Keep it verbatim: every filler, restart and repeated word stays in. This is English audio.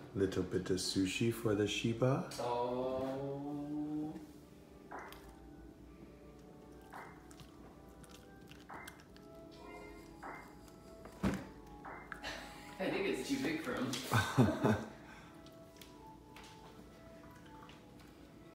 Little bit of sushi for the Shiba. Oh. I think it's too big for him.